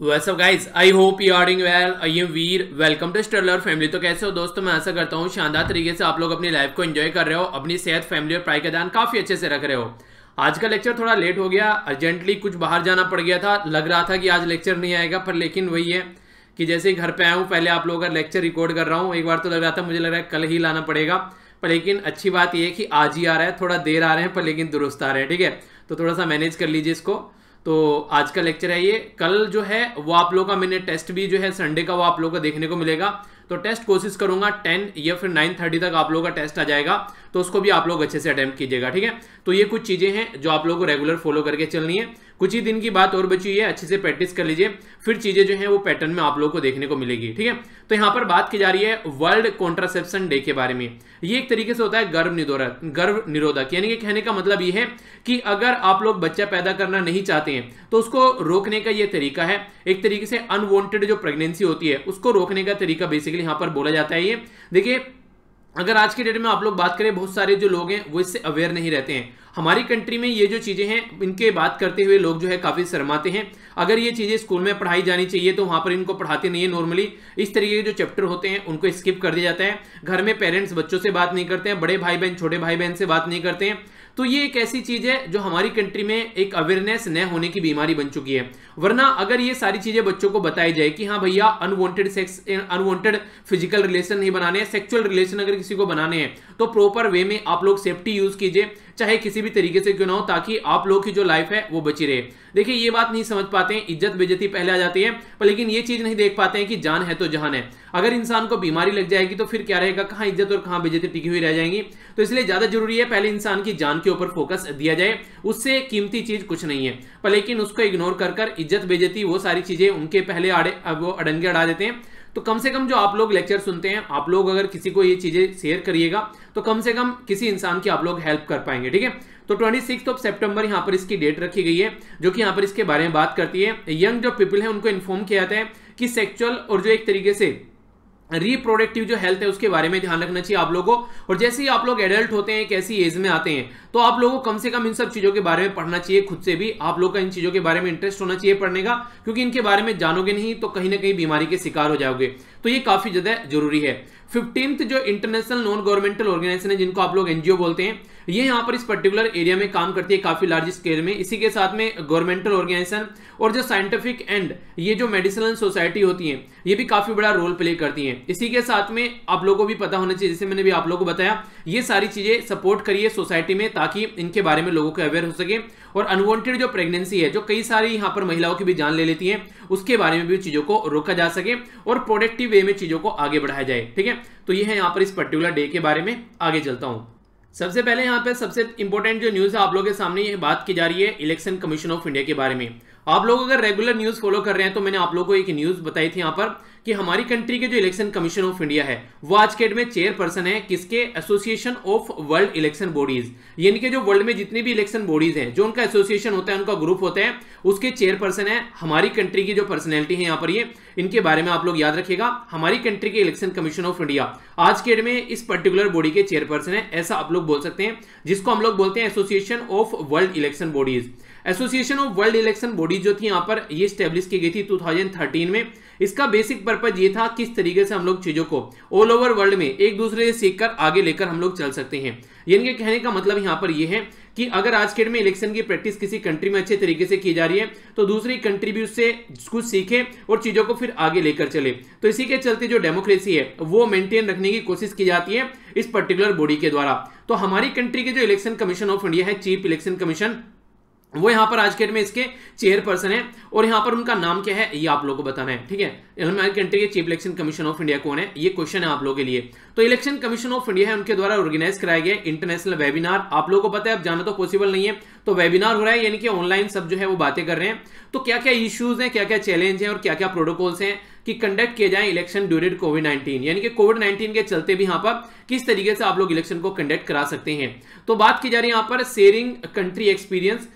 What's up guys? I hope you are doing well. I am Veer. Welcome to स्टरलर family. तो कैसे हो दोस्तों? मैं आशा करता हूँ शानदार तरीके से आप लोग अपनी लाइफ को एंजॉय कर रहे हो, अपनी सेहत, फैमिली और पढ़ाई का ध्यान काफी अच्छे से रख रहे हो। आज का लेक्चर थोड़ा लेट हो गया, अर्जेंटली कुछ बाहर जाना पड़ गया था। लग रहा था कि आज लेक्चर नहीं आएगा, पर लेकिन वही है कि जैसे ही घर पे आया हूँ, पहले आप लोगों का लेक्चर रिकॉर्ड कर रहा हूँ। एक बार तो लग रहा था, मुझे लग रहा है कल ही लाना पड़ेगा, पर लेकिन अच्छी बात यह है कि आज ही आ रहा है। थोड़ा देर आ रहे हैं पर लेकिन दुरुस्त आ रहे हैं, ठीक है। तो थोड़ा सा मैनेज कर लीजिए इसको। तो आज का लेक्चर है ये। कल जो है वो आप लोगों का मैंने टेस्ट भी जो है संडे का वो आप लोगों को देखने को मिलेगा। तो टेस्ट कोशिश करूंगा 10 या फिर 9:30 तक आप लोगों का टेस्ट आ जाएगा, तो उसको भी आप लोग अच्छे से अटेम्प्ट कीजिएगा, ठीक है। तो ये कुछ चीजें हैं जो आप लोगों को रेगुलर फॉलो करके चलनी है। कुछ ही दिन की बात और बची हुई है, अच्छे से प्रैक्टिस कर लीजिए, फिर चीजें जो है वो पैटर्न में आप लोगों को देखने को मिलेगी, ठीक है। तो यहाँ पर बात की जा रही है वर्ल्ड कॉन्ट्रासेप्शन डे के बारे में। ये एक तरीके से होता है गर्भ निरोधक, यानी कि कहने का मतलब ये है कि अगर आप लोग बच्चा पैदा करना नहीं चाहते हैं तो उसको रोकने का ये तरीका है। एक तरीके से अनवांटेड जो प्रेगनेंसी होती है उसको रोकने का तरीका बेसिकली यहाँ पर बोला जाता है। ये देखिए, अगर आज के डेट में आप लोग बात करें, बहुत सारे जो लोग हैं वो इससे अवेयर नहीं रहते हैं। हमारी कंट्री में ये जो चीजें हैं इनके बात करते हुए लोग जो है काफी शर्माते हैं। अगर ये चीजें स्कूल में पढ़ाई जानी चाहिए तो वहां पर इनको पढ़ाते नहीं है। नॉर्मली इस तरीके के जो चैप्टर होते हैं उनको स्किप कर दिया जाता है। घर में पेरेंट्स बच्चों से बात नहीं करते हैं, बड़े भाई बहन छोटे भाई बहन से बात नहीं करते हैं। तो ये एक ऐसी चीज है जो हमारी कंट्री में एक अवेयरनेस न होने की बीमारी बन चुकी है। वरना अगर ये सारी चीजें बच्चों को बताई जाए कि हाँ भैया unwanted sex, unwanted physical relation नहीं बनाने हैं, सेक्सुअल रिलेशन अगर किसी को बनाने हैं तो प्रॉपर वे में आप लोग सेफ्टी यूज कीजिए, चाहे किसी भी तरीके से क्यों ना हो, ताकि आप लोग की जो लाइफ है वो बची रहे। देखिए, ये बात नहीं समझ पाते हैं, इज्जत बेइज्जती पहले आ जाती है, पर लेकिन ये चीज नहीं देख पाते हैं कि जान है तो जहान है। अगर इंसान को बीमारी लग जाएगी तो फिर क्या रहेगा, कहां इज्जत और कहां बेइज्जती टिकी हुई रह जाएंगी। तो इसलिए ज्यादा जरूरी है पहले इंसान की जान के ऊपर फोकस दिया जाए। उससे कीमती चीज कुछ नहीं है, पर लेकिन उसको इग्नोर कर इज्जत बेइज्जती वो सारी चीजें उनके पहले वो अड़ंगे अड़ा देते हैं। तो कम से कम जो आप लोग लेक्चर सुनते हैं, आप लोग अगर किसी को ये चीजें शेयर करिएगा तो कम से कम किसी इंसान की आप लोग हेल्प कर पाएंगे, ठीक है। तो 26 सितंबर यहाँ पर इसकी डेट रखी गई है, जो कि यहाँ पर इसके बारे में बात करती है। यंग जो पीपल है उनको इन्फॉर्म किया जाता है कि सेक्सुअल और जो एक तरीके से रिप्रोडक्टिव जो हेल्थ है उसके बारे में ध्यान रखना चाहिए आप लोगों को। और जैसे ही आप लोग एडल्ट होते हैं, एक ऐसी एज में आते हैं, तो आप लोगों को कम से कम इन सब चीजों के बारे में पढ़ना चाहिए। खुद से भी आप लोग का इन चीजों के बारे में इंटरेस्ट होना चाहिए पढ़ने का, क्योंकि इनके बारे में जानोगे नहीं तो कहीं ना कहीं बीमारी के शिकार हो जाओगे। तो ये काफी ज्यादा जरूरी है। 15th जो इंटरनेशनल नॉन गवर्नमेंटल ऑर्गेनाइजेशन है, जिनको आप लोग एनजीओ बोलते हैं, ये यहाँ पर इस पर्टिकुलर एरिया में काम करती है काफी लार्ज स्केल में। इसी के साथ में गवर्नमेंटल ऑर्गेनाइजेशन और जो साइंटिफिक एंड ये जो मेडिसिनल सोसाइटी होती है, ये भी काफी बड़ा रोल प्ले करती हैं। इसी के साथ में आप लोगों को भी पता होना चाहिए, जैसे मैंने भी आप लोगों को बताया, ये सारी चीजें सपोर्ट करिए सोसाइटी में, ताकि इनके बारे में लोगों को अवेयर हो सके। और अनवांटेड जो प्रेगनेंसी है, जो कई सारी यहाँ पर महिलाओं की भी जान ले लेती है, उसके बारे में भी चीजों को रोका जा सके और प्रोडक्टिव वे में चीजों को आगे बढ़ाया जाए, ठीक है। तो ये है यहाँ पर इस पर्टिकुलर डे के बारे में। आगे चलता हूं। सबसे पहले यहाँ पे सबसे इंपॉर्टेंट जो न्यूज है आप लोगों के सामने ये बात की जा रही है इलेक्शन कमीशन ऑफ इंडिया के बारे में। आप लोग अगर रेगुलर न्यूज फॉलो कर रहे हैं तो मैंने आप लोगों को एक न्यूज बताई थी यहाँ पर कि हमारी कंट्री के जो इलेक्शन कमीशन ऑफ इंडिया है वो आज के डेट में चेयरपर्सन है किसके, association of world election bodies, यानी कि जो वर्ल्ड में जितनी भी इलेक्शन बॉडीज हैं, जो उनका एसोसिएशन होता है, उनका ग्रुप होता है, उसके चेयरपर्सन है हमारी कंट्री की जो पर्सनैलिटी है यहाँ पर। ये इनके बारे में आप लोग याद रखिएगा। हमारी कंट्री के इलेक्शन कमीशन ऑफ इंडिया आज के डेट में इस पर्टिकुलर बॉडी के चेयरपर्सन है, ऐसा आप लोग बोल सकते हैं, जिसको हम लोग बोलते हैं association of world election bodies. Association of world election body जो थी यहाँ पर ये स्टैब्लिश की गई थी 2013 में। इसका बेसिक पर्पज ये था किस तरीके से हम लोग चीजों को ऑल ओवर वर्ल्ड में एक दूसरे से सीखकर आगे लेकर हम लोग चल सकते हैं। यानी कि कहने का मतलब यहाँ पर ये है कि अगर आज के डेट में इलेक्शन की प्रैक्टिस किसी कंट्री में अच्छे तरीके से की जा रही है तो दूसरी कंट्री भी उससे कुछ सीखे और चीजों को फिर आगे लेकर चले। तो इसी के चलते जो डेमोक्रेसी है वो मेंटेन रखने की कोशिश की जाती है इस पर्टिकुलर बॉडी के द्वारा। तो हमारी कंट्री के जो इलेक्शन कमीशन ऑफ इंडिया है, चीफ इलेक्शन कमीशन, वो यहाँ पर आज के डेट में इसके चेयरपर्सन है। और यहाँ पर उनका नाम क्या है ये आप लोगों को बताना है, ठीक है। हमारी कंट्री के chief election commission of India कौन है, ये क्वेश्चन है आप लोगों के लिए। तो इलेक्शन कमीशन ऑफ इंडिया है, उनके द्वारा ऑर्गेनाइज कराया गया इंटरनेशनल वेबिनार। आप लोगों को पता है अब जाना तो पॉसिबल नहीं है, तो वेबिनार हो रहा है, यानी कि ऑनलाइन सब जो है वो बातें कर रहे हैं। तो क्या क्या इश्यूज हैं, क्या क्या चैलेंज हैं और क्या क्या प्रोटोकॉल्स हैं कि कंडक्ट किए जाए इलेक्शन ड्यूरिंग कोविड-19, यानी कि कोविड-19 के चलते भी यहाँ पर किस तरीके से आप लोग इलेक्शन को कंडक्ट करा सकते हैं। तो बात की जा रही है यहाँ पर शेयरिंग कंट्री एक्सपीरियंस,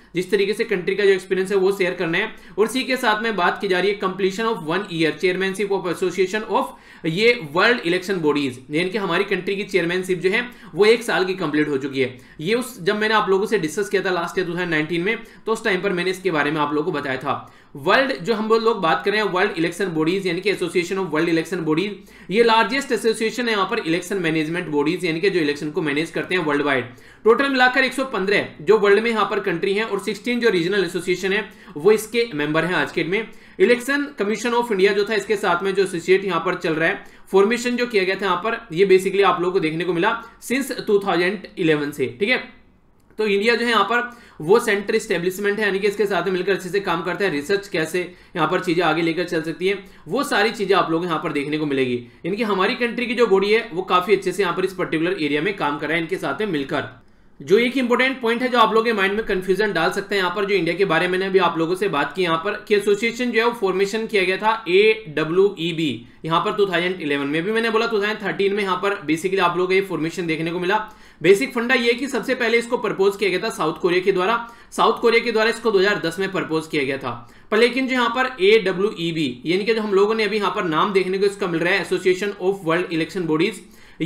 जिस तरीके से कंट्री का जो एक्सपीरियंस है वो शेयर करना है। और इसी के साथ में बात की जा रही है completion of 1 year chairmanship of association of ये वर्ल्ड इलेक्शन बॉडीज, यानी कि हमारी कंट्री की चेयरमैनशिप जो है वो 1 साल की कंप्लीट हो चुकी है। ये उस जब मैंने आप लोगों से डिस्कस किया था लास्ट ईयर 2019 में, तो उस टाइम पर मैंने इसके बारे में आप लोगों को बताया था। वर्ल्ड जो हम लोग बात कर रहे हैं वर्ल्ड इलेक्शन बॉडीज यानी कि association of world election bodies, ये लार्जेस्ट एसोसिएशन है यहाँ पर इलेक्शन मैनेजमेंट बॉडीज यानी कि जो इलेक्शन को मैनेज करते हैं वर्ल्ड वाइड। टोटल मिलाकर 115 जो वर्ल्ड में यहाँ पर कंट्री है और 16 जो रीजनल एसोसिएशन है वो इसके मेंबर हैं आज के डेट में। इलेक्शन कमीशन ऑफ इंडिया जो था इसके साथ में जो एसोसिएट यहाँ पर चल रहा है, फॉर्मेशन जो किया गया था यहाँ पर, ये बेसिकली आप लोगों को देखने को मिला सिंस 2011 से, ठीक है। तो इंडिया जो है यहाँ पर वो सेंटर एस्टेब्लिशमेंट है, यानी कि इसके साथ में मिलकर अच्छे से काम करता है। रिसर्च कैसे यहाँ पर चीजें आगे लेकर चल सकती है वो सारी चीजें आप लोग यहाँ पर देखने को मिलेगी। यानी कि हमारी कंट्री की जो बॉडी है वो काफी अच्छे से यहाँ पर इस पर्टिकुलर एरिया में काम कर रहा है इनके साथ में मिलकर। जो एक इंपॉर्टेंट पॉइंट है जो आप लोगों के माइंड में कंफ्यूजन डाल सकते हैं यहाँ पर, जो इंडिया के बारे में मैंने अभी आप लोगों से बात की यहाँ पर कि एसोसिएशन जो है वो फॉर्मेशन किया गया था AWEB यहाँ पर 2011 में भी, मैंने बोला 2013 में यहाँ पर बेसिकली आप लोगों को ये फॉर्मेशन देखने को मिला। बेसिक फंडा ये कि सबसे पहले इसको प्रपोज किया गया था साउथ कोरिया के द्वारा इसको 2010 में प्रपोज किया गया था। पर लेकिन जो यहाँ पर AWEB यानी कि जो हम लोगों ने अभी यहाँ पर नाम देखने को इसका मिल रहा है association of world election bodies,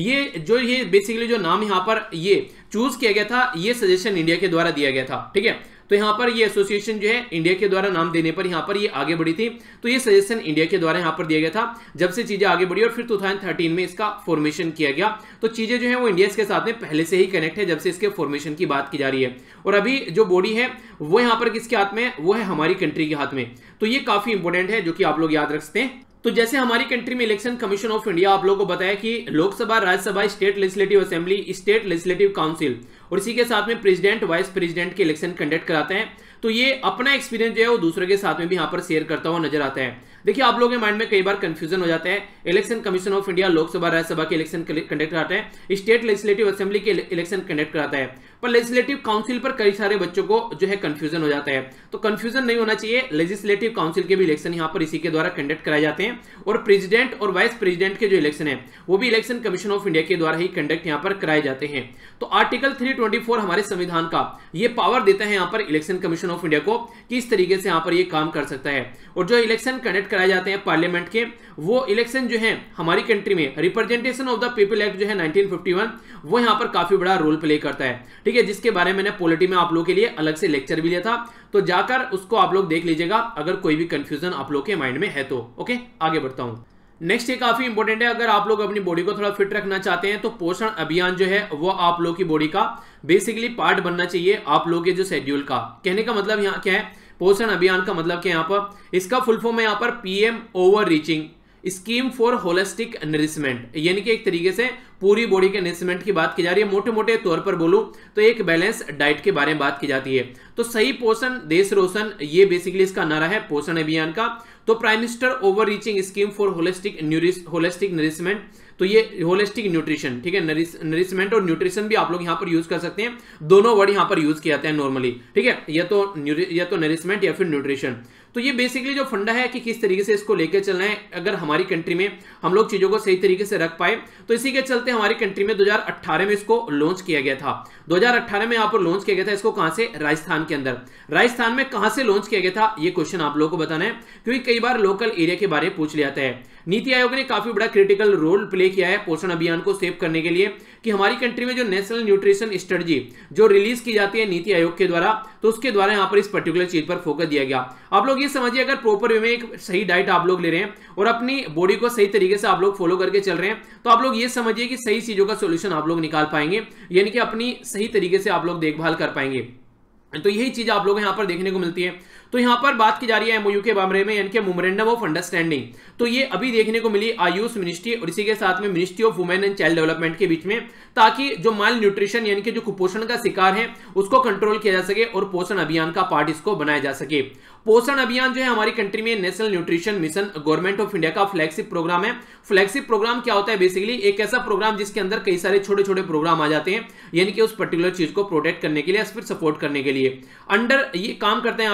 ये बेसिकली जो नाम यहाँ पर ये चूज किया गया था ये सजेशन इंडिया के द्वारा दिया गया था, ठीक है। तो यहाँ पर ये एसोसिएशन जो है इंडिया के द्वारा नाम देने पर यहाँ पर ये आगे बढ़ी थी, तो ये सजेशन इंडिया के द्वारा यहाँ पर दिया गया था। जब से चीजें आगे बढ़ी और फिर 2013 में इसका फॉर्मेशन किया गया, तो चीजें जो है वो इंडिया के साथ में पहले से ही कनेक्ट है जब से इसके फॉर्मेशन की बात की जा रही है। और अभी जो बॉडी है वो यहाँ पर किसके हाथ में है, वो है हमारी कंट्री के हाथ में। तो ये काफी इंपॉर्टेंट है जो कि आप लोग याद रख सकते हैं। तो जैसे हमारी कंट्री में इलेक्शन कमीशन ऑफ इंडिया आप लोगों को बताया कि Lok Sabha, Rajya Sabha, state legislative assembly, state legislative council और इसी के साथ में प्रेसिडेंट, वाइस प्रेसिडेंट के इलेक्शन कंडक्ट कराते हैं। तो ये अपना एक्सपीरियंस जो है वो दूसरे के साथ में भी यहाँ पर शेयर करता हुआ नजर आता है। देखिए आप लोगों के माइंड में कई बार कंफ्यूजन हो जाता है। Election commission of India Lok Sabha, Rajya Sabha के इलेक्शन कंडक्ट कराता है, स्टेट लेजिस्लेटिव असेंबली के इलेक्शन कंडक्ट कराता है, पर लेजिस्लेटिव काउंसिल पर कई सारे बच्चों को जो है कंफ्यूजन हो जाता है। तो कंफ्यूजन नहीं होना चाहिए, लेजिस्लेटिव काउंसिल के भी इलेक्शन यहाँ पर इसी के द्वारा कंडक्ट कराए जाते हैं और प्रेसिडेंट और वाइस प्रेसिडेंट के जो इलेक्शन है वो भी इलेक्शन कमीशन ऑफ इंडिया के द्वारा ही कंडक्ट यहाँ पर कराए जाते हैं। तो आर्टिकल 324 हमारे संविधान का ये पावर देता है यहाँ पर इलेक्शन कमीशन ऑफ इंडिया को कि इस तरीके से यहाँ पर ये काम कर सकता है। और जो इलेक्शन कंडक्ट कराए जाते हैं पार्लियामेंट के, वो इलेक्शन जो है हमारी कंट्री में representation of the people act जो है 1951 वो यहाँ पर काफी बड़ा रोल प्ले करता है, ठीक है, जिसके बारे में मैंने पॉलिटी में आप लोगों के लिए अलग से लेक्चर भी लिया था, तो जाकर उसको आप लोग देख लीजिएगा अगर कोई भी कंफ्यूजन आप लोग के माइंड में है तो। ओके, आगे बढ़ता हूं। नेक्स्ट ये काफी इंपॉर्टेंट है, अगर आप लोग अपनी बॉडी को थोड़ा फिट रखना चाहते हैं तो पोषण अभियान जो है वो आप लोग की बॉडी का बेसिकली पार्ट बनना चाहिए आप लोग के जो शेड्यूल का। कहने का मतलब यहाँ क्या है, पोषण अभियान का मतलब क्या यहाँ पर, इसका फुल फॉर्म है यहाँ पर PM over reaching scheme for holistic nourishment, यानी कि एक तरीके से पूरी बॉडी के नरिशमेंट की बात की जा रही है। मोटे मोटे तौर पर बोलूं तो एक बैलेंस डाइट के बारे में बात की जाती है। तो सही पोषण देश रोशन, ये बेसिकली इसका नारा है पोषण अभियान का। तो prime minister over reaching scheme for holistic nourishment, तो ये होलिस्टिक न्यूट्रिशन, ठीक है, नरिशमेंट और न्यूट्रिशन भी आप लोग यहाँ पर यूज कर सकते हैं, दोनों वर्ड यहाँ पर यूज किए जाते हैं नॉर्मली, ठीक है, या तो नरिशमेंट या फिर न्यूट्रिशन। तो ये बेसिकली जो फंडा है कि किस तरीके से इसको लेकर चलना है, अगर हमारी कंट्री में हम लोग चीजों को सही तरीके से रख पाए, तो इसी के चलते हमारी कंट्री में 2018 में इसको लॉन्च किया गया था। 2018 में यहाँ पर लॉन्च किया गया था इसको, कहां से, राजस्थान के अंदर। राजस्थान में कहां से लॉन्च किया गया था ये क्वेश्चन आप लोगों को बताना है, क्योंकि कई बार लोकल एरिया के बारे में पूछ लिया जाता है। नीति आयोग ने काफी बड़ा क्रिटिकल रोल प्ले किया है पोषण अभियान को सेव करने के लिए, कि हमारी कंट्री में जो नेशनल न्यूट्रिशन स्ट्रेटजी जो रिलीज की जाती है नीति आयोग के द्वारा, तो उसके द्वारा यहाँ पर इस पर्टिकुलर चीज पर फोकस दिया गया। आप लोग ये समझिए, अगर प्रॉपर वे में एक सही डाइट आप लोग ले रहे हैं और अपनी बॉडी को सही तरीके से आप लोग फॉलो करके चल रहे हैं, तो आप लोग ये समझिए कि सही चीजों का सोल्यूशन आप लोग निकाल पाएंगे, यानी कि अपनी सही तरीके से आप लोग देखभाल कर पाएंगे। तो यही चीज आप लोग यहाँ पर देखने को मिलती है। तो यहाँ पर बात की जा रही है MOU के बारे में, यानी कि मेमोरेंडम ऑफ अंडरस्टैंडिंग। तो ये अभी देखने को मिली आयुष मिनिस्ट्री और इसी के साथ में ministry of women and child development के बीच में, ताकि जो माल न्यूट्रिशन यानी कि जो कुपोषण का शिकार है उसको कंट्रोल किया जा सके और पोषण अभियान का पार्ट इसको बनाया जा सके। पोषण अभियान जो है हमारी कंट्री में national nutrition mission government of India का फ्लैगशिप प्रोग्राम है। फ्लैगशिप प्रोग्राम क्या होता है, बेसिकली एक ऐसा प्रोग्राम जिसके अंदर कई सारे छोटे छोटे प्रोग्राम आ जाते हैं, यानी कि उस पर्टिकुलर चीज को प्रोटेक्ट करने के लिए, फिर सपोर्ट करने के लिए। अंडर ये काम करते हैं यहाँ पर ministry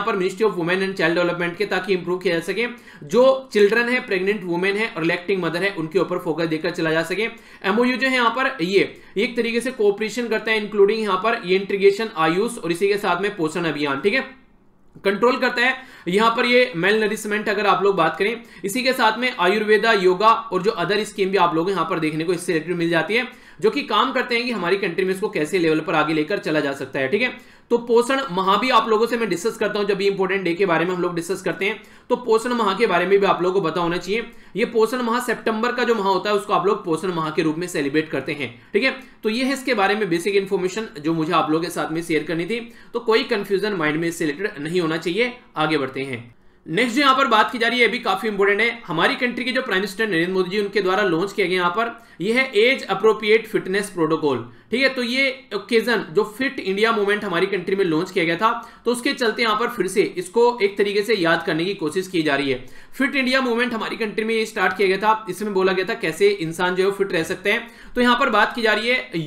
of women and child development के, ताकि इंप्रूव किया जा सके। जो चिल्ड्रन है, प्रेग्नेंट वुमेन है और लैक्टिंग मदर है, उनके ऊपर फोकस देकर चला जा सके। एमओयू जो है यहाँ पर ये एक तरीके से कोऑपरेशन करता है, इंक्लूडिंग यहाँ पर ये इंटीग्रेशन, आयुष और इसी के साथ में पोषण अभियान, ठीक है, कंट्रोल करता है यहां पर ये मेल नरिशमेंट अगर आप लोग बात करें। इसी के साथ में आयुर्वेदा, योगा और जो अदर स्कीम भी आप लोग यहां पर देखने को इससे रिलेटेड मिल जाती है, जो कि काम करते हैं कि हमारी कंट्री में इसको कैसे लेवल पर आगे लेकर चला जा सकता है, ठीक है। तो पोषण माह भी आप लोगों से मैं डिस्कस करता हूं, जब भी इंपॉर्टेंट डे के बारे में हम लोग डिस्कस करते हैं तो पोषण माह के बारे में भी आप लोगों को पता होना चाहिए। ये पोषण माह सितंबर का जो माह होता है उसको आप लोग पोषण माह के रूप में सेलिब्रेट करते हैं, ठीक है। तो ये है इसके बारे में बेसिक इन्फॉर्मेशन जो मुझे आप लोगों के साथ में शेयर करनी थी। तो कोई कंफ्यूजन माइंड में इससे रिलेटेड नहीं होना चाहिए। आगे बढ़ते हैं। नेक्स्ट जो यहाँ पर बात की जा रही है, भी काफी इंपोर्टेंट है। हमारी कंट्री के जो प्राइम मिनिस्टर नरेंद्र मोदी जी उनके द्वारा लॉन्च किया गया यहाँ पर ये है एज अप्रोप्रिएट फिटनेस प्रोटोकॉल, ठीक है। तो ये ओकेजन जो फिट इंडिया मूवमेंट हमारी कंट्री में लॉन्च किया गया था, तो उसके चलते यहाँ पर फिर से इसको एक तरीके से याद करने की कोशिश की जा रही है। फिट इंडिया मूवमेंट हमारी कंट्री में ये स्टार्ट किया गया था, इसमें बोला गया था कैसे इंसान जो है फिट रह सकते हैं। तो यहाँ पर बात की जा रही है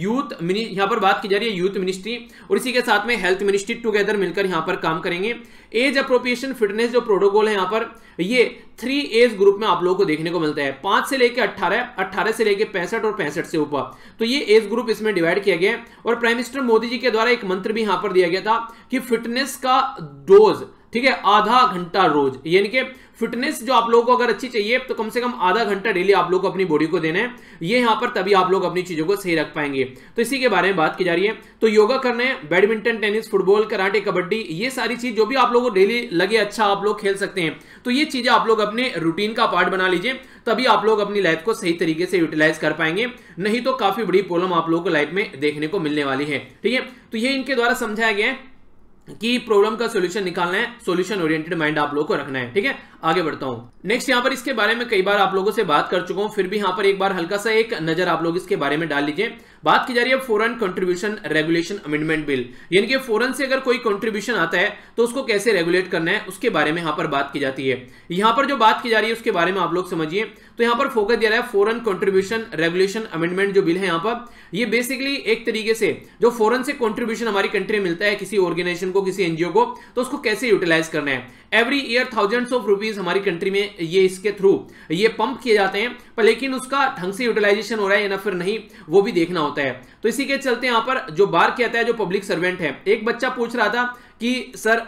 यूथ मिनिस्ट्री और इसी के साथ में हेल्थ मिनिस्ट्री टुगेदर मिलकर यहाँ पर काम करेंगे। एज अप्रोप्रिएशन फिटनेस जो प्रोटोकॉल है यहाँ पर ये 3 एज ग्रुप में आप लोगों को देखने को मिलता है, 5 से लेके 18, 18 से लेके 65 और 65 से ऊपर। तो ये एज ग्रुप इसमें डिवाइड किया गया है। और प्राइम मिनिस्टर मोदी जी के द्वारा एक मंत्र भी यहां पर दिया गया था कि फिटनेस का डोज, ठीक है, आधा घंटा रोज, यानी कि फिटनेस जो आप लोगों को अगर अच्छी चाहिए तो कम से कम आधा घंटा डेली आप लोग को अपनी बॉडी को देना है। ये यहां पर तभी आप लोग अपनी चीजों को सही रख पाएंगे। तो इसी के बारे में बात की जा रही है। तो योगा करना है, badminton, tennis, football, karate, kabaddi, ये सारी चीज जो भी आप लोगों को डेली लगे अच्छा आप लोग खेल सकते हैं। तो ये चीजें आप लोग अपने रूटीन का पार्ट बना लीजिए, तभी आप लोग अपनी लाइफ को सही तरीके से यूटिलाइज कर पाएंगे। नहीं तो काफी बड़ी प्रॉब्लम आप लोगों को लाइफ में देखने को मिलने वाली है, ठीक है। तो ये इनके द्वारा समझाया गया है कि प्रॉब्लम का सॉल्यूशन निकालना है, सॉल्यूशन ओरिएंटेड माइंड आप लोगों को रखना है, ठीक है। आगे बढ़ता हूं। नेक्स्ट यहाँ पर इसके बारे में कई बार आप लोगों से बात कर चुका हूं, फिर भी यहाँ पर एक बार हल्का सा एक नजर आप लोग इसके बारे में डाल लीजिए। बात की जा रही है foreign contribution regulation amendment bill, यानी कि फॉरेन से अगर कोई कंट्रीब्यूशन आता है तो उसको कैसे रेगुलेट करना है उसके बारे में यहाँ पर बात की जाती है। यहाँ पर जो बात की जा रही है उसके बारे में आप लोग समझिए। तो यहाँ पर फोकस दिया रहा है फॉरेन कंट्रीब्यूशन रेगुलेशन अमेंडमेंट जो बिल है यहाँ पर, ये बेसिकली एक तरीके से जो फॉरेन से कंट्रीब्यूशन हमारी कंट्री में मिलता है किसी ऑर्गेनाइजेशन को, किसी एनजीओ को, तो उसको कैसे यूटिलाइज करना है। Every year thousands of rupees हमारी कंट्री में ये इसके थ्रू ये पंप किए जाते हैं, पर लेकिन उसका ढंग से यूटिलाइजेशन हो रहा है या ना फिर नहीं, वो भी देखना होता है। तो इसी के चलते यहाँ पर जो बार कहता है, जो पब्लिक सर्वेंट है, एक बच्चा पूछ रहा था कि सर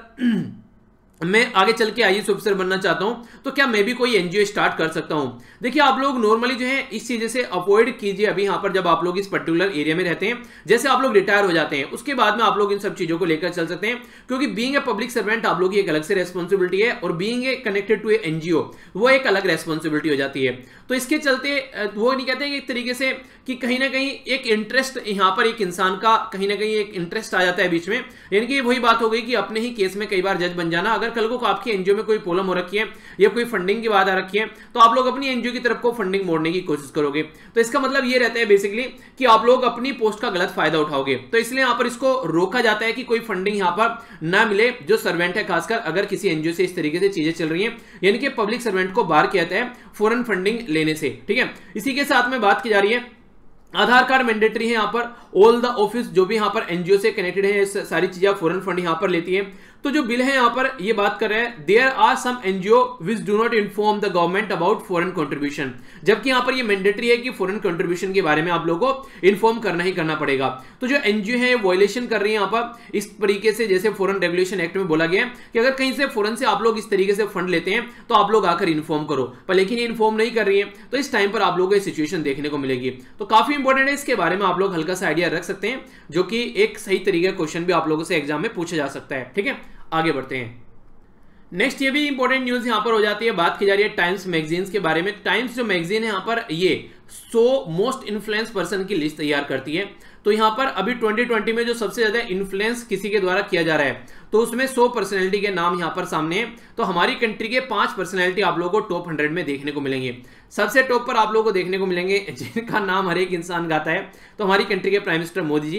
मैं आगे चल के आईएएस ऑफिसर बनना चाहता हूं, तो क्या मैं भी कोई एनजीओ स्टार्ट कर सकता हूं। देखिए आप लोग नॉर्मली जो है इस चीज से अवॉइड कीजिए अभी यहां पर, जब आप लोग इस पर्टिकुलर एरिया में रहते हैं। जैसे आप लोग रिटायर हो जाते हैं उसके बाद में आप लोग इन सब चीजों को लेकर चल सकते हैं, क्योंकि बीइंग ए पब्लिक सर्वेंट आप लोग की एक अलग से रेस्पॉन्सिबिलिटी है और being a connected to a NGO वो एक अलग रेस्पॉन्सिबिलिटी हो जाती है। तो इसके चलते वो नहीं कहते हैं एक तरीके से कि कहीं ना कहीं एक इंटरेस्ट यहां पर एक इंसान का कहीं ना कहीं एक इंटरेस्ट आ जाता है बीच में, यानी कि वही बात हो गई कि अपने ही केस में कई बार जज बन जाना। अगर कल को आपकी एनजीओ में कोई प्रॉब्लम हो रखी है या कोई फंडिंग की बात आ रखी है तो आप लोग अपनी एनजीओ की तरफ को फंडिंग मोड़ने की कोशिश करोगे। तो इसका मतलब ये रहता है बेसिकली कि आप लोग अपनी पोस्ट का गलत फायदा उठाओगे। तो इसलिए यहां पर इसको रोका जाता है कि कोई फंडिंग यहां पर ना मिले जो सर्वेंट है, खासकर अगर किसी एनजीओ से इस तरीके से चीजें चल रही हैं, यानी कि पब्लिक सर्वेंट को बाहर किया जाता है फॉरेन फंडिंग लेने से, ठीक है। इसी के साथ में बात की जा रही है आधार कार्ड मैंडेटरी है यहाँ पर। ऑल द ऑफिस जो भी यहाँ पर एनजीओ से कनेक्टेड है, सारी चीजें फॉरेन फंड यहाँ पर लेती है। तो जो बिल है यहाँ पर ये बात कर रहे हैं there are some NGO which do not inform the government about foreign contribution, जबकि यहाँ पर ये मैंडेटरी है कि फॉरेन कंट्रीब्यूशन के बारे में आप लोगों को इन्फॉर्म करना ही करना पड़ेगा। तो जो एनजीओ है वॉयलेशन कर रही है यहाँ पर इस तरीके से, जैसे फॉरेन रेगुलेशन एक्ट में बोला गया है कि अगर कहीं से फॉरेन से आप लोग इस तरीके से फंड लेते हैं तो आप लोग आकर इन्फॉर्म करो, पर लेकिन ये इन्फॉर्म नहीं कर रही है, तो इस टाइम पर आप लोगों को ये सिचुएशन देखने को मिलेगी। तो काफी इंपॉर्टेंट है, इसके बारे में आप लोग हल्का सा आइडिया रख सकते हैं, जो कि एक सही तरीके का क्वेश्चन भी आप लोगों से एग्जाम में पूछा जा सकता है, ठीक है। आगे बढ़ते हैं। नेक्स्ट ये भी इंपॉर्टेंट न्यूज यहां पर हो जाती है, बात की जा रही है टाइम्स मैगजीन्स के बारे में। टाइम्स जो मैगजीन है यहां पर ये 100 मोस्ट इन्फ्लुएंस पर्सन की लिस्ट तैयार करती है। तो यहां पर अभी 2020 में जो सबसे ज्यादा इन्फ्लुएंस किसी के द्वारा किया जा रहा है तो उसमें 100 पर्सनैलिटी के नाम यहां पर सामने है। तो हमारी कंट्री के 5 पर्सनैलिटी आप लोगों को टॉप 100 में देखने को मिलेंगे। सबसे टॉप पर आप लोगों को देखने को मिलेंगे जिनका नाम हर एक इंसान गाता है, तो हमारी कंट्री के प्राइम मिनिस्टर मोदी जी।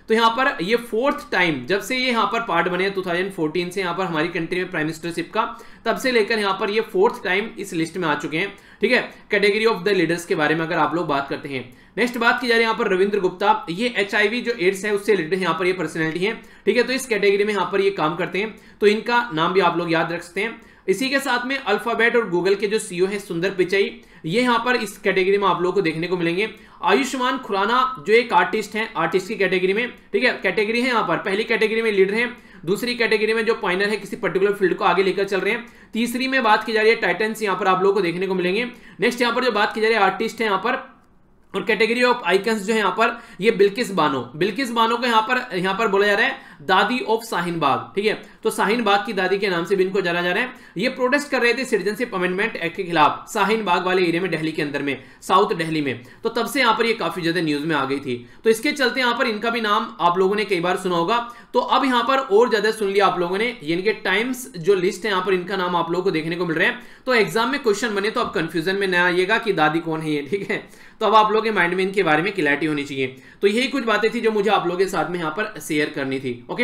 तो यहाँ पर ये 4th टाइम जब से ये यहाँ पर पार्ट बने 2014 से यहाँ पर हमारी कंट्री में प्राइम मिनिस्टरशिप का, तब से लेकर यहाँ पर ये 4th टाइम इस लिस्ट में आ चुके हैं। ठीक है, कैटेगरी ऑफ द लीडर्स के बारे में अगर आप लोग बात करते हैं। नेक्स्ट बात की जा रही है यहाँ पर रविंद्र गुप्ता, ये HIV जो एड्स है उससे रिलेटेड यहाँ पर ये पर्सनैलिटी है। ठीक है, तो इस कैटेगरी में यहाँ पर ये काम करते हैं, तो इनका नाम भी आप लोग याद रख सकते हैं। इसी के साथ में अल्फाबेट और गूगल के जो CEO है सुंदर पिचाई, ये यहाँ पर इस कैटेगरी में आप लोगों को देखने को मिलेंगे। आयुष्मान खुराना जो एक आर्टिस्ट हैं, आर्टिस्ट की कैटेगरी में, ठीक है, कैटेगरी है यहाँ पर पहली कैटेगरी में लीडर है, दूसरी कैटेगरी में जो पायनर है किसी पर्टिकुलर फील्ड को आगे लेकर चल रहे हैं, तीसरी में बात की जा रही है टाइटन्स यहाँ पर आप लोगों को देखने को मिलेंगे। नेक्स्ट यहाँ पर जो बात की जा रही है आर्टिस्ट है यहाँ पर, और कैटेगरी ऑफ आइकन्स जो है यहाँ पर ये बिल्किस बानो को यहाँ पर बोला जा रहा है दादी ऑफ शाहीन बाग। ठीक है, तो शाहीन बाग की दादी के नाम से भी इनको जाना जा रहा है। ये प्रोटेस्ट कर रहे थे सिटीजनशिप अमेंडमेंट एक्ट के खिलाफ शाहीन बाग वाले एरिया में, दिल्ली के अंदर में, साउथ दिल्ली में, तो तब से यहाँ पर ये काफी ज्यादा न्यूज में आ गई थी। तो इसके चलते यहाँ पर इनका भी नाम आप लोगों ने कई बार सुना होगा, तो अब यहाँ पर और ज्यादा सुन लिया आप लोगों ने, यानी कि टाइम्स जो लिस्ट है यहाँ पर इनका नाम आप लोगों को देखने को मिल रहा है। तो एग्जाम में क्वेश्चन बने तो अब कंफ्यूजन में न आइएगा कि दादी कौन है ये। ठीक है, तो अब आप लोगों के माइंड में इनके बारे में क्लैरिटी होनी चाहिए। तो यही कुछ बातें थी जो मुझे आप लोगों के साथ में यहाँ पर शेयर करनी थी। ओके,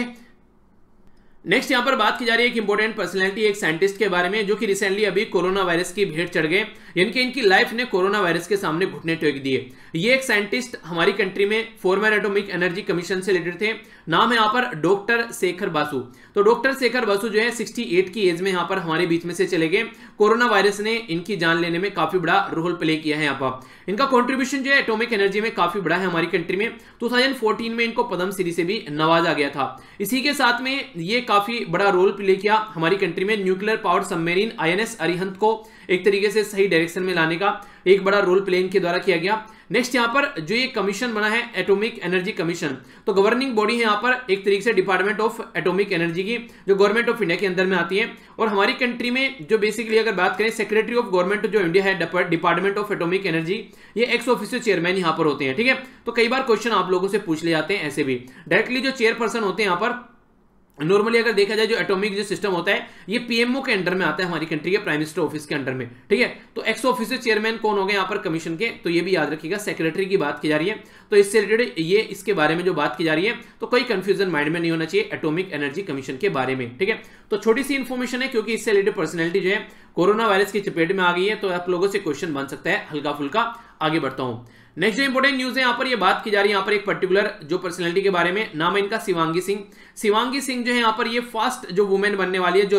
नेक्स्ट यहाँ पर बात की जा रही है एक इंपॉर्टेंट पर्सनैलिटी, एक साइंटिस्ट के बारे में, जो कि रिसेंटली अभी कोरोना वायरस की भेंट चढ़ गए, यानी कि इनकी लाइफ ने कोरोना वायरस के सामने घुटने टेक दिए। ये एक साइंटिस्ट हमारी कंट्री में फॉर्मर एटॉमिक एनर्जी कमीशन से रिलेटेड थे। नाम है यहाँ पर डॉक्टर शेखर बासु। तो डॉक्टर शेखर बासु जो है 68 की एज में यहाँ पर हमारे बीच में से चले गए। कोरोना वायरस ने इनकी जान लेने में काफी बड़ा रोल प्ले किया है। यहाँ पर इनका कॉन्ट्रीब्यूशन जो है एटॉमिक एनर्जी में काफी बड़ा है हमारी कंट्री में। 2014 में इनको पद्म श्री से भी नवाजा गया था। इसी के साथ में ये काफी बड़ा रोल प्ले किया हमारी कंट्री में nuclear powered submarine INS Arihant को एक तरीके से सही डायरेक्शन में लाने का एक बड़ा रोल प्ले इनके द्वारा किया गया। नेक्स्ट यहाँ पर जो ये कमीशन बना है एटॉमिक एनर्जी कमीशन, तो गवर्निंग बॉडी है यहाँ पर एक तरीके से डिपार्टमेंट ऑफ एटॉमिक एनर्जी की, जो गवर्नमेंट ऑफ इंडिया के अंदर में आती है। और हमारी कंट्री में जो बेसिकली अगर बात करें सेक्रेटरी ऑफ गवर्नमेंट जो इंडिया है डिपार्टमेंट ऑफ एटॉमिक एनर्जी, ये एक्स ऑफिशियल चेयरमैन यहाँ पर होते हैं। ठीक है, तो कई बार क्वेश्चन आप लोगों से पूछ ले जाते हैं ऐसे भी। डायरेक्टली जो चेयरपर्सन होते हैं यहाँ पर, नॉर्मली अगर देखा जाए जो एटॉमिक जो सिस्टम होता है ये PMO के अंडर में आता है, हमारी कंट्री के प्राइम मिनिस्टर ऑफिस के अंडर में। ठीक है, तो एक्स ऑफिशियल चेयरमैन कौन हो गए यहाँ पर कमीशन के, तो ये भी याद रखिएगा, सेक्रेटरी की बात की जा रही है। तो इससे रिलेटेड ये इसके बारे में जो बात की जा रही है, तो कोई कंफ्यूजन माइंड में नहीं होना चाहिए एटॉमिक एनर्जी कमीशन के बारे में। ठीक है, तो छोटी सी इंफॉर्मेशन है, क्योंकि इससे रिलेटेड पर्सनैलिटी जो है कोरोना वायरस की चपेट में आ गई है, तो आप लोगों से क्वेश्चन बन सकता है हल्का फुल्का। आगे बढ़ता हूं। नेक्स्ट जो इंपॉर्टेंट न्यूज है यहाँ पर ये बात की जा रही है यहाँ पर एक पर्टिकुलर जो पर्सनैलिटी के बारे में, नाम है इनका शिवांगी सिंह। शिवांगी सिंह जो है यहाँ पर ये फर्स्ट जो वुमेन बनने वाली है जो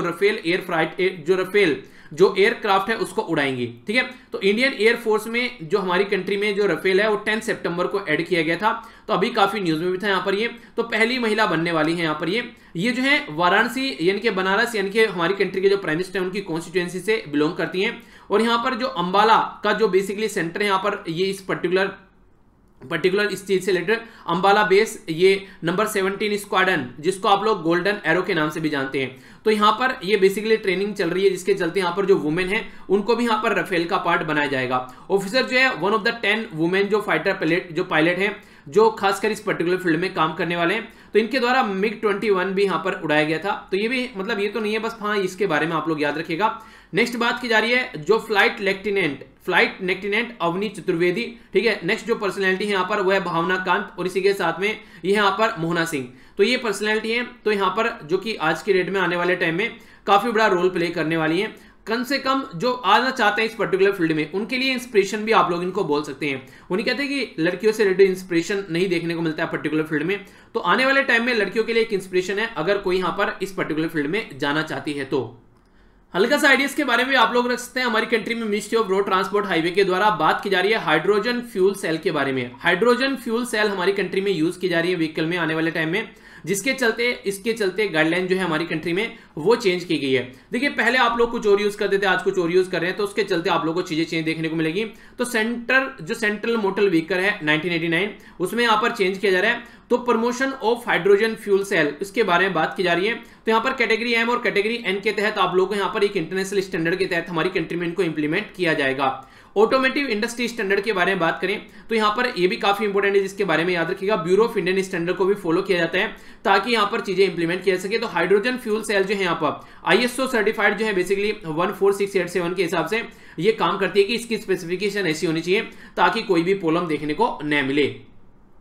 रफेल जो एयरक्राफ्ट है उसको उड़ाएंगी। ठीक है, तो इंडियन एयरफोर्स में जो हमारी कंट्री में जो रफेल है वो 10 सितंबर को ऐड किया गया था, तो अभी काफी न्यूज में भी था यहाँ पर ये, तो पहली महिला बनने वाली है यहाँ पर ये जो है वाराणसी यानी कि बनारस यानी कि हमारी कंट्री के जो प्राइम मिनिस्टर है उनकी कॉन्स्टिट्यूएंसी से बिलोंग करती हैं। और यहाँ पर जो अंबाला का जो बेसिकली सेंटर है यहाँ पर, ये इस पर्टिकुलर इस चीज से रिलेटेड अंबाला बेस, ये नंबर 17 स्क्वाड्रन जिसको आप लोग गोल्डन एरो के नाम से भी जानते हैं, तो यहाँ पर ये बेसिकली ट्रेनिंग चल रही है, जिसके चलते यहाँ पर जो वुमेन है उनको भी यहाँ पर रफेल का पार्ट बनाया जाएगा। ऑफिसर जो है 1 ऑफ द 10 वुमेन जो पायलट हैं जो खासकर इस पर्टिकुलर फील्ड में काम करने वाले हैं, तो इनके द्वारा MiG-21 भी यहाँ पर उड़ाया गया था। तो ये भी मतलब ये तो नहीं है बस, हाँ इसके बारे में आप लोग याद रखिएगा। नेक्स्ट बात की जा रही है जो फ्लाइट लेफ्टिनेंट अवनी चतुर्वेदी। ठीक है, नेक्स्ट जो पर्सनैलिटी है यहाँ पर वो है भावना कांत, और इसी के साथ में ये यहाँ पर मोहना सिंह। तो ये पर्सनैलिटी है, तो यहाँ पर जो कि आज के डेट में आने वाले टाइम में काफी बड़ा रोल प्ले करने वाली है। कम से कम जो आना चाहते हैं इस पर्टिकुलर फील्ड में उनके लिए इंस्पिरेशन भी आप लोग इनको बोल सकते हैं। उन्हें कहते हैं कि लड़कियों से रिलेटेड इंस्पिरेशन नहीं देखने को मिलता है पर्टिकुलर फील्ड में, तो आने वाले टाइम में लड़कियों के लिए एक इंस्पिरेशन है अगर कोई यहाँ पर इस पर्टिकुलर फील्ड में जाना चाहती है। तो हल्का सा आइडियाज के बारे में आप लोग रख सकते हैं। हमारी कंट्री में ministry of road transport highway के द्वारा बात की जा रही है हाइड्रोजन फ्यूल सेल के बारे में। हाइड्रोजन फ्यूल सेल हमारी कंट्री में यूज की जा रही है व्हीकल में आने वाले टाइम में, इसके चलते गाइडलाइन जो है हमारी कंट्री में वो चेंज की गई है। देखिए पहले आप लोग कुछ और यूज करते थे, आज कुछ और यूज कर रहे हैं, तो उसके चलते आप लोगों को चीजें चेंज देखने को मिलेगी। तो सेंट्रल मोटर व्हीकल है 1989 उसमें यहाँ पर चेंज किया जा रहा है। तो promotion of hydrogen fuel cell इसके बारे में बात की जा रही है। तो यहाँ पर कैटेगरी M और कैटेगरी N के तहत आप लोगों को यहाँ पर एक इंटरनेशनल स्टैंडर्ड के तहत हमारी कंट्री में इनको इंप्लीमेंट किया जाएगा। ऑटोमेटिव इंडस्ट्री स्टैंडर्ड के बारे में बात करें तो यहाँ पर ये भी काफी इंपॉर्टेंट है, जिसके बारे में याद रखिएगा ब्यूरो ऑफ इंडियन स्टैंडर्ड को भी फॉलो किया जाता है ताकि यहाँ पर चीजें इंप्लीमेंट किया सके। तो हाइड्रोजन फ्यूल सेल जो है यहाँ पर ISO सर्टिफाइड जो है बेसिकली 14687 के हिसाब से ये काम करती है कि इसकी स्पेसिफिकेशन ऐसी होनी चाहिए ताकि कोई भी प्रॉब्लम देखने को न मिले।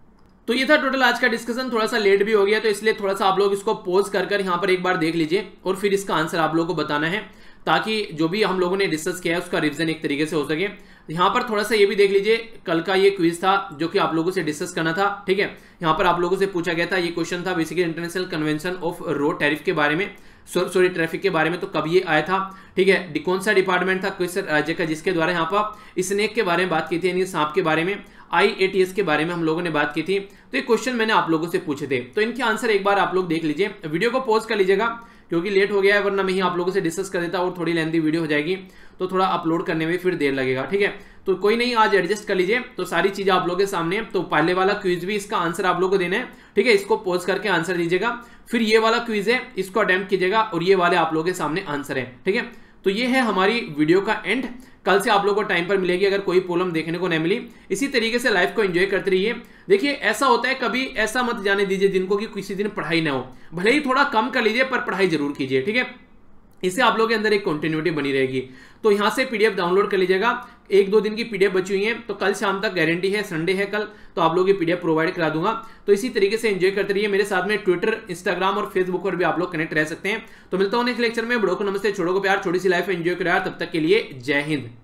तो ये था टोटल आज का डिस्कशन। थोड़ा सा लेट भी हो गया तो इसलिए थोड़ा सा आप लोग इसको पॉज कर यहाँ पर एक बार देख लीजिए और फिर इसका आंसर आप लोगों को बताना है, ताकि जो भी हम लोगों ने डिस्कस किया है उसका रिवीजन एक तरीके से हो सके। यहाँ पर थोड़ा सा ये भी देख लीजिए, कल का ये क्विज था जो कि आप लोगों से डिस्कस करना था, ठीक है। यहाँ पर आप लोगों से पूछा गया था, ये क्वेश्चन था basically international convention of road tariff के बारे में, सॉरी ट्रैफिक के बारे में। तो कब ये आया था, ठीक है, कौन सा डिपार्टमेंट था, किस राज्य का, जिसके द्वारा यहाँ पर स्नेक के बारे में बात की थी, यानी सांप के बारे में, IATS के बारे में हम लोगों ने बात की थी। तो ये क्वेश्चन मैंने आप लोगों से पूछे थे, तो इनके आंसर एक बार आप लोग देख लीजिए। वीडियो को पॉज कर लीजिएगा क्योंकि लेट हो गया है, वरना मैं ही आप लोगों से डिस्कस कर देता और थोड़ी लेंथी वीडियो हो जाएगी, तो थोड़ा अपलोड करने में फिर देर लगेगा, ठीक है। तो कोई नहीं, आज एडजस्ट कर लीजिए। तो सारी चीजें आप लोगों के सामने है। तो पहले वाला क्विज भी इसका आंसर आप लोगों को देना है, ठीक है। इसको पॉज करके आंसर दीजिएगा। फिर ये वाला क्विज है, इसको अटेम्प्ट कीजिएगा और ये वाले आप लोगों के सामने आंसर है, ठीक है। तो ये है हमारी वीडियो का एंड। कल से आप लोगों को टाइम पर मिलेगी अगर कोई प्रॉब्लम देखने को नहीं मिली। इसी तरीके से लाइफ को एंजॉय करते रहिए। देखिए ऐसा होता है, कभी ऐसा मत जाने दीजिए दिन को कि किसी दिन पढ़ाई ना हो, भले ही थोड़ा कम कर लीजिए पर पढ़ाई जरूर कीजिए, ठीक है। इससे आप लोगों के अंदर एक कंटिन्यूटी बनी रहेगी। तो यहां से PDF डाउनलोड कर लीजिएगा। 1-2 दिन की PDF बची हुई है, तो कल शाम तक गारंटी है, संडे है कल, तो आप लोगों की PDF प्रोवाइड करा दूंगा। तो इसी तरीके से एंजॉय करते रहिए। मेरे साथ में ट्विटर, इंस्टाग्राम और फेसबुक पर भी आप लोग कनेक्ट रह सकते हैं। तो मिलता हूं नेक्स्ट लेक्चर में। बड़ों को नमस्ते, छोड़ों को प्यार, छोटी सी लाइफ एंजॉय करो यार। तब तक के लिए जय हिंद।